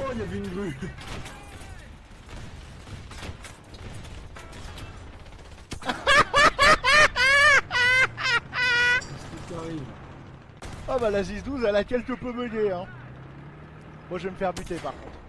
il y avait une grue. Qu'est-ce qui t'arrive? Ah bah la Zis-12 elle a quelque peu bugué hein. Moi je vais me faire buter par contre.